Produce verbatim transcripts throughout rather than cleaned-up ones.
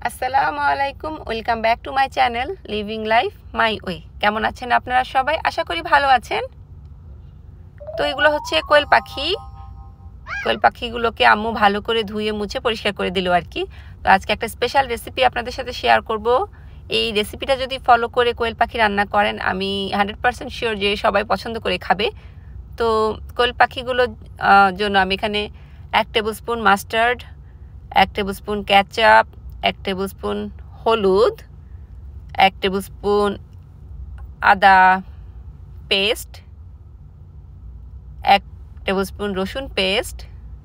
আসসালামু আলাইকুম, welcome back to my channel living life my way. কেমন আছেন আপনারা সবাই? আশা করি ভালো আছেন। তো এগুলো হচ্ছে কোয়েল পাখি। কোয়েল পাখিগুলোকে আম্মু ভালো করে ধুয়ে মুছে পরিষ্কার করে দিল আর কি। তো আজকে একটা স্পেশাল রেসিপি আপনাদের সাথে শেয়ার করব। এই রেসিপিটা যদি ফলো করে কোয়েল পাখি রান্না করেন, আমি হান্ড্রেড পারসেন্ট শিওর যে সবাই পছন্দ করে খাবে। তো কোয়েল পাখিগুলোর জন্য আমি এখানে এক টেবিল স্পুন মাস্টার্ড, এক টেবিল স্পুন কেচাপ, এক টেবিল স্পুন হলুদ, এক টেবিল স্পুন আদা পেস্ট, এক টেবিল স্পুন রসুন পেস্ট,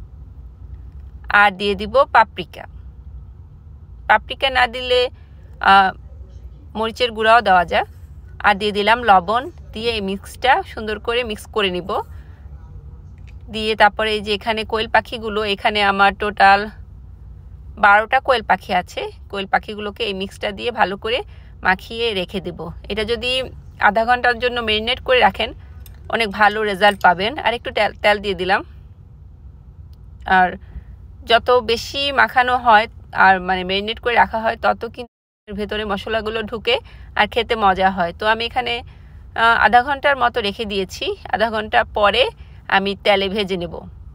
আর দিয়ে দিব পাপরিকা। পাপরিকা না দিলে মরিচের গুঁড়াও দেওয়া যায়। আর দিয়ে দিলাম লবণ। দিয়ে এই মিক্সটা সুন্দর করে মিক্স করে নিব। দিয়ে তারপরে এই যে এখানে কোয়েল পাখিগুলো, এখানে আমার টোটাল বারোটা কোয়েল পাখি আছে। কোয়েল পাখিগুলোকে এই মিক্সটা দিয়ে ভালো করে মাখিয়ে রেখে দেব। এটা যদি আধা ঘন্টার জন্য ম্যারিনেট করে রাখেন, অনেক ভালো রেজাল্ট পাবেন। আর একটু তেল তেল দিয়ে দিলাম। আর যত বেশি মাখানো হয় আর মানে ম্যারিনেট করে রাখা হয়, তত কিন্তু ভেতরে মশলাগুলো ঢুকে আর খেতে মজা হয়। তো আমি এখানে আধা ঘন্টার মতো রেখে দিয়েছি। আধা ঘন্টা পরে আমি তেলে ভেজে নেব।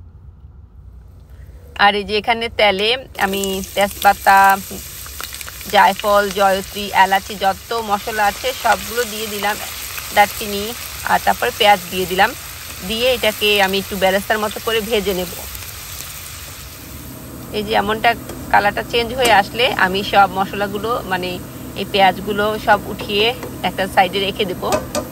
আর এই যে এখানে তেলে আমি তেজপাতা, জায়ফল, জয়ত্রী, এলাচি যত মশলা আছে সবগুলো দিয়ে দিলাম, দারচিনি, আর তারপরে পেঁয়াজ দিয়ে দিলাম। দিয়ে এটাকে আমি একটু বেরেস্তার মতো করে ভেজে নেব। এই যে এমনটা কালারটা চেঞ্জ হয়ে আসলে আমি সব মশলাগুলো মানে এই পেঁয়াজগুলো সব উঠিয়ে একটা সাইডে রেখে দেব।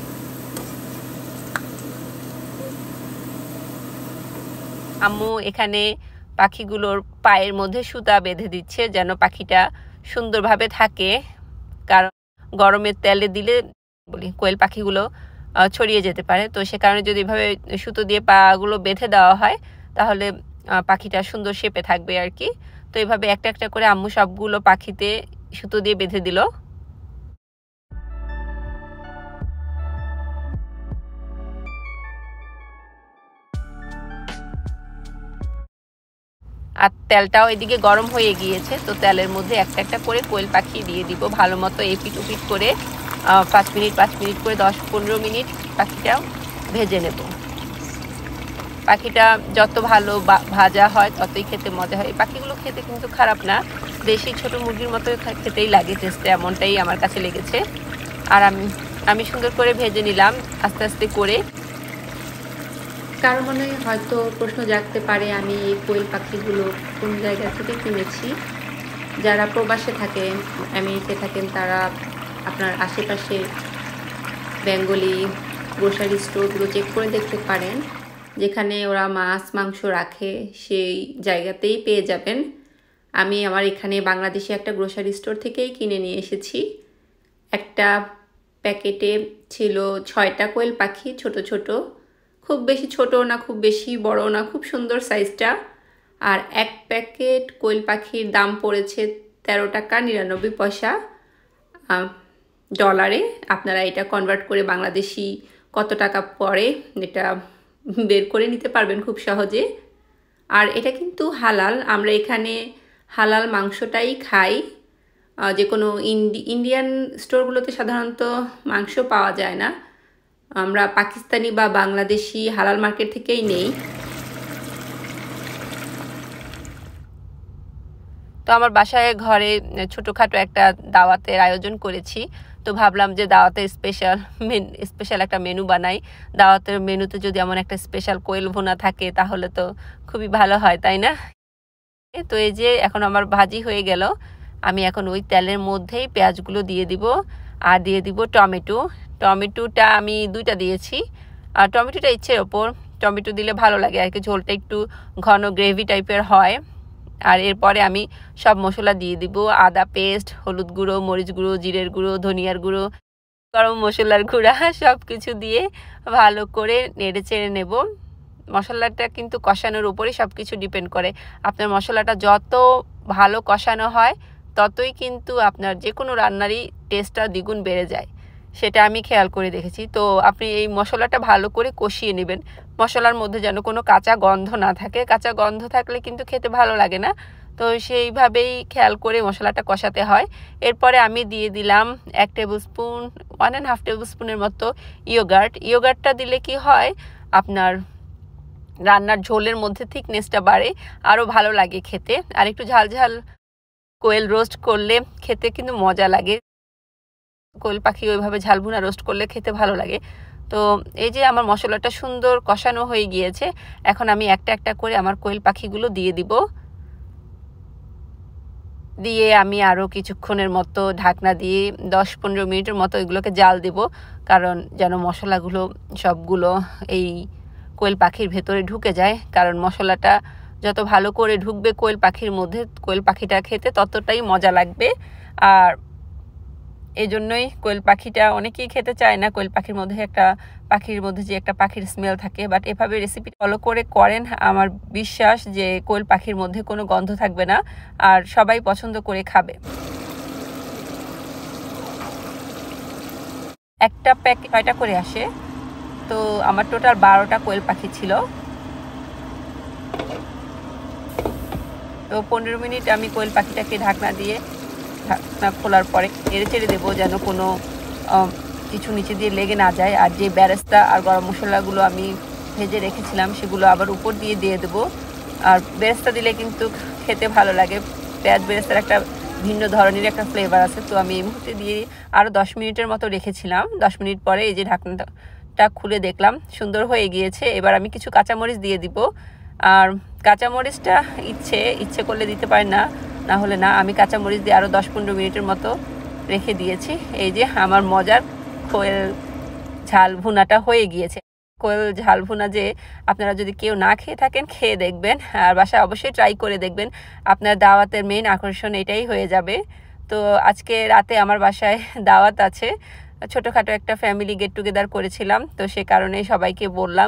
আম্মু এখানে পাখিগুলোর পায়ের মধ্যে সুতা বেঁধে দিচ্ছে যেন পাখিটা সুন্দরভাবে থাকে, কারণ গরমের তেলে দিলে বলি কোয়েল পাখিগুলো ছড়িয়ে যেতে পারে। তো সে কারণে যদি এভাবে সুতো দিয়ে পাগুলো বেঁধে দেওয়া হয়, তাহলে পাখিটা সুন্দর শেপে থাকবে আর কি। তো এইভাবে একটা একটা করে আম্মু সবগুলো পাখিতে সুতো দিয়ে বেঁধে দিল। আর তেলটাও এদিকে গরম হয়ে গিয়েছে। তো তেলের মধ্যে একটা একটা করে কোয়েল পাখি দিয়ে দিব, ভালো মতো এপিট উপিট করে পাঁচ মিনিট পাঁচ মিনিট করে দশ পনেরো মিনিট পাখিটাও ভেজে নেব। পাখিটা যত ভালো ভাজা হয় ততই খেতে মজা হয়। এই পাখিগুলো খেতে কিন্তু খারাপ না, দেশি ছোট মুরগির মতো খেতেই লাগে, টেস্টে এমনটাই আমার কাছে লেগেছে। আর আমি আমি সুন্দর করে ভেজে নিলাম আস্তে আস্তে করে। কারো মনে হয়তো প্রশ্ন জাগতে পারে আমি এই কোয়েল পাখিগুলো কোন জায়গা থেকে কিনেছি। যারা প্রবাসে থাকেন, আমেরিকায় থাকেন, তারা আপনার আশেপাশে বেঙ্গলি গ্রোসারি স্টোরগুলো চেক করে দেখতে পারেন। যেখানে ওরা মাছ মাংস রাখে সেই জায়গাতেই পেয়ে যাবেন। আমি আমার এখানে বাংলাদেশি একটা গ্রোসারি স্টোর থেকেই কিনে নিয়ে এসেছি। একটা প্যাকেটে ছিল ছয়টা কোয়েল পাখি, ছোট ছোট, খুব বেশি ছোট না খুব বেশি বড় না, খুব সুন্দর সাইজটা। আর এক প্যাকেট কোয়েল পাখির দাম পড়েছে তেরো টাকা নিরানব্বই পয়সা ডলারে। আপনারা এটা কনভার্ট করে বাংলাদেশি কত টাকা পড়ে এটা বের করে নিতে পারবেন খুব সহজে। আর এটা কিন্তু হালাল। আমরা এখানে হালাল মাংসটাই খাই। যে কোনো ইন্ডি ইন্ডিয়ান স্টোরগুলোতে সাধারণত মাংস পাওয়া যায় না, আমরা পাকিস্তানি বা বাংলাদেশি হালাল মার্কেট থেকেই নেই। তো আমার বাসায় ঘরে ছোটোখাটো একটা দাওয়াতের আয়োজন করেছি। তো ভাবলাম যে দাওয়াতের স্পেশাল মেন স্পেশাল একটা মেনু বানাই। দাওয়াতের মেনুতে যদি এমন একটা স্পেশাল কোয়েল ভুনা থাকে তাহলে তো খুবই ভালো হয়, তাই না? তো এই যে এখন আমার ভাজি হয়ে গেল। আমি এখন ওই তেলের মধ্যেই পেঁয়াজগুলো দিয়ে দিব আর দিয়ে দিব টমেটো। টমেটোটা আমি দুইটা দিয়েছি। আর টমেটোটা ইচ্ছের ওপর, টমেটো দিলে ভালো লাগে আর কি, ঝোলটা একটু ঘন গ্রেভি টাইপের হয়। আর এরপরে আমি সব মশলা দিয়ে দিব, আদা পেস্ট, হলুদ গুঁড়ো, মরিচ গুঁড়ো, জিরের গুঁড়ো, ধনিয়ার গুঁড়ো, গরম মশলার গুঁড়া সব কিছু দিয়ে ভালো করে নেড়ে চেড়ে নেব। মশলাটা কিন্তু কষানোর উপরেই সব কিছু ডিপেন্ড করে। আপনার মশলাটা যত ভালো কষানো হয় ততই কিন্তু আপনার যে কোনো রান্নারই টেস্টটা দ্বিগুণ বেড়ে যায়, সেটা আমি খেয়াল করে দেখেছি। তো আপনি এই মশলাটা ভালো করে কষিয়ে নেবেন। মশলার মধ্যে যেন কোনো কাঁচা গন্ধ না থাকে, কাঁচা গন্ধ থাকলে কিন্তু খেতে ভালো লাগে না। তো সেইভাবেই খেয়াল করে মশলাটা কষাতে হয়। এরপরে আমি দিয়ে দিলাম এক tablespoon one and half টেবিল স্পুনের মতো ইয়োগার্ট। ইয়োগার্টটা দিলে কি হয়, আপনার রান্নার ঝোলের মধ্যে থিকনেসটা বাড়ে, আরও ভালো লাগে খেতে। আর একটু ঝাল ঝাল কোয়েল রোস্ট করলে খেতে কিন্তু মজা লাগে। কোয়েল পাখি ওইভাবে ঝাল ভুনা রোস্ট করলে খেতে ভালো লাগে। তো এই যে আমার মশলাটা সুন্দর কষানো হয়ে গিয়েছে, এখন আমি একটা একটা করে আমার কোয়েল পাখিগুলো দিয়ে দিব। দিয়ে আমি আরও কিছুক্ষণের মতো ঢাকনা দিয়ে দশ পনেরো মিনিটের মতো এগুলোকে জাল দেব, কারণ যেন মশলাগুলো সবগুলো এই কোয়েল পাখির ভেতরে ঢুকে যায়। কারণ মশলাটা যত ভালো করে ঢুকবে কোয়েল পাখির মধ্যে, কোয়েল পাখিটা খেতে ততটাই মজা লাগবে। আর এই জন্যই কোয়েল পাখিটা অনেকেই খেতে চায় না। কোয়েল পাখির মধ্যে একটা পাখির মধ্যে যে একটা পাখির স্মেল থাকে, বাট এভাবে রেসিপি ফলো করে করেন, আমার বিশ্বাস যে কোয়েল পাখির মধ্যে কোনো গন্ধ থাকবে না আর সবাই পছন্দ করে খাবে। একটা প্যাকেট ছয়টা করে আসে, তো আমার টোটাল বারোটা কোয়েল পাখি ছিল। তো পনেরো মিনিট আমি কোয়েল পাখিটাকে ঢাকনা দিয়ে ঢাকনা খোলার পরে নেড়ে চেড়ে দেবো যেন কোনো কিছু নিচে দিয়ে লেগে না যায়। আর যে বেরেস্তা আর গরম মশলাগুলো আমি ভেজে রেখেছিলাম সেগুলো আবার উপর দিয়ে দিয়ে দেবো। আর বেরেস্তা দিলে কিন্তু খেতে ভালো লাগে, পেঁয়াজ বেরেস্তার একটা ভিন্ন ধরনের একটা ফ্লেভার আছে। তো আমি এই মুহূর্তে দিয়ে আরও দশ মিনিটের মতো রেখেছিলাম। দশ মিনিট পরে এই যে ঢাকনাটা খুলে দেখলাম সুন্দর হয়ে গিয়েছে। এবার আমি কিছু কাঁচামরিচ দিয়ে দিব। আর কাঁচামরিচটা ইচ্ছে ইচ্ছে করলে দিতে পারেন, না না হলে না। আমি কাঁচামরিচ দিয়ে আরও দশ পনেরো মিনিটের মতো রেখে দিয়েছি। এই যে আমার মজার কোয়েল ঝাল ভুনাটা হয়ে গিয়েছে। কোয়েল ঝাল ভুনা যে আপনারা যদি কেউ না খেয়ে থাকেন, খেয়ে দেখবেন আর বাসায় অবশ্যই ট্রাই করে দেখবেন। আপনার দাওয়াতের মেইন আকর্ষণ এটাই হয়ে যাবে। তো আজকে রাতে আমার বাসায় দাওয়াত আছে, ছোটোখাটো একটা ফ্যামিলি গেট টুগেদার করেছিলাম, তো সে কারণে সবাইকে বললাম।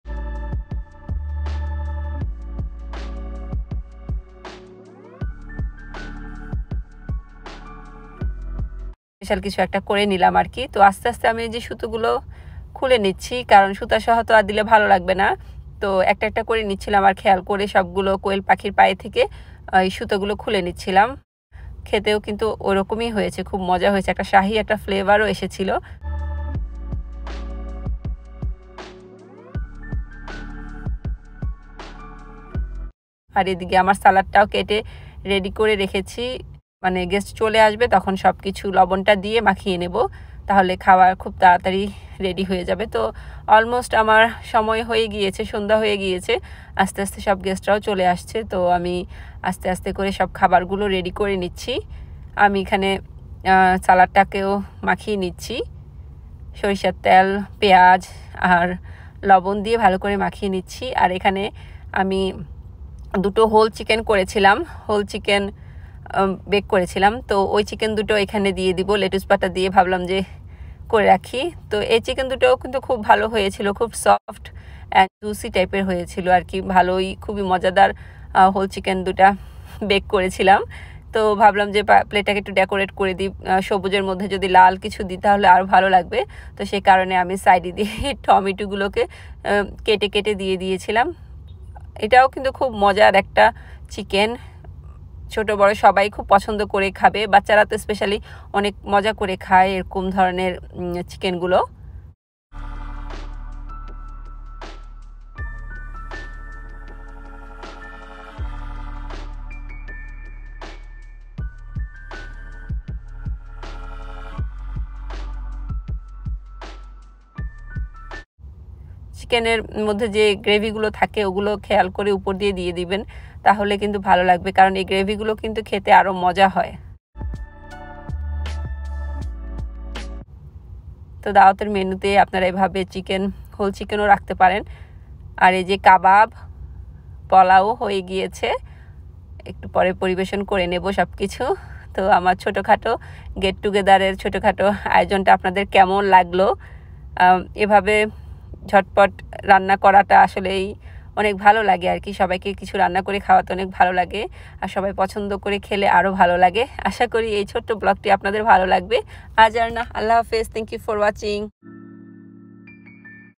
স্পেশাল কিছু একটা করে নিলাম আর কি। তো আস্তে আস্তে আমি যে সুতোগুলো খুলে নিচ্ছি, কারণ সুতা সহ তো আর দিলে ভালো লাগবে না। তো একটা একটা করে নিচ্ছিলাম আর খেয়াল করে সবগুলো কোয়েল পাখির পায়ে থেকে এই সুতোগুলো খুলে নিচ্ছিলাম। খেতেও কিন্তু ওরকমই হয়েছে, খুব মজা হয়েছে, একটা শাহি একটা ফ্লেভারও এসেছিল। আর এদিকে আমার সালাডটাও কেটে রেডি করে রেখেছি, মানে গেস্ট চলে আসবে তখন সব কিছু লবণটা দিয়ে মাখিয়ে নেব, তাহলে খাওয়া খুব তাড়াতাড়ি রেডি হয়ে যাবে। তো অলমোস্ট আমার সময় হয়ে গিয়েছে, সন্ধ্যা হয়ে গিয়েছে, আস্তে আস্তে সব গেস্টরাও চলে আসছে। তো আমি আস্তে আস্তে করে সব খাবারগুলো রেডি করে নিচ্ছি। আমি এখানে সালাডটাকেও মাখিয়ে নিচ্ছি, সরিষার তেল, পেঁয়াজ আর লবণ দিয়ে ভালো করে মাখিয়ে নিচ্ছি। আর এখানে আমি দুটো হোল চিকেন করেছিলাম, হোল চিকেন বেক করেছিলাম, তো ওই চিকেন দুটো এখানে দিয়ে দিব। লেটুস পাতা দিয়ে ভাবলাম যে করে রাখি। তো এই চিকেন দুটোও কিন্তু খুব ভালো হয়েছিল, খুব সফট অ্যান্ড জুসি টাইপের হয়েছিল আর কি, ভালোই খুবই মজাদার হোল চিকেন দুটা বেক করেছিলাম। তো ভাবলাম যে প্লেটটাকে একটু ডেকোরেট করে দিই, সবুজের মধ্যে যদি লাল কিছু দিই তাহলে আরও ভালো লাগবে। তো সেই কারণে আমি সাইডে দিয়ে টমেটোগুলোকে কেটে কেটে দিয়ে দিয়েছিলাম। এটাও কিন্তু খুব মজার একটা চিকেন, ছোট বড় সবাই খুব পছন্দ করে খাবে, বাচ্চারা তো স্পেশালি অনেক মজা করে খায় এরকম ধরনের চিকেনগুলো। চিকেনের মধ্যে যে গ্রেভিগুলো থাকে ওগুলো খেয়াল করে উপর দিয়ে দিয়ে দিবেন, তাহলে কিন্তু ভালো লাগবে, কারণ এই গ্রেভিগুলো কিন্তু খেতে আরও মজা হয়। তো দাওয়াতের মেনুতে আপনারা এভাবে চিকেন, হোল চিকেনও রাখতে পারেন। আর এই যে কাবাব, পোলাও হয়ে গিয়েছে, একটু পরে পরিবেশন করে নেব সব কিছু। তো আমার ছোটোখাটো গেট টুগেদারের ছোটোখাটো আয়োজনটা আপনাদের কেমন লাগলো? এভাবে ঝটপট রান্না করাটা আসলেই অনেক ভালো লাগে আর কি, সবাইকে কিছু রান্না করে খাওয়াতে অনেক ভালো লাগে, আর সবাই পছন্দ করে খেলে আরও ভালো লাগে। আশা করি এই ছোট্ট ব্লগটি আপনাদের ভালো লাগবে। আজ আর না, আল্লাহ হাফেজ, থ্যাংক ইউ ফর ওয়াচিং।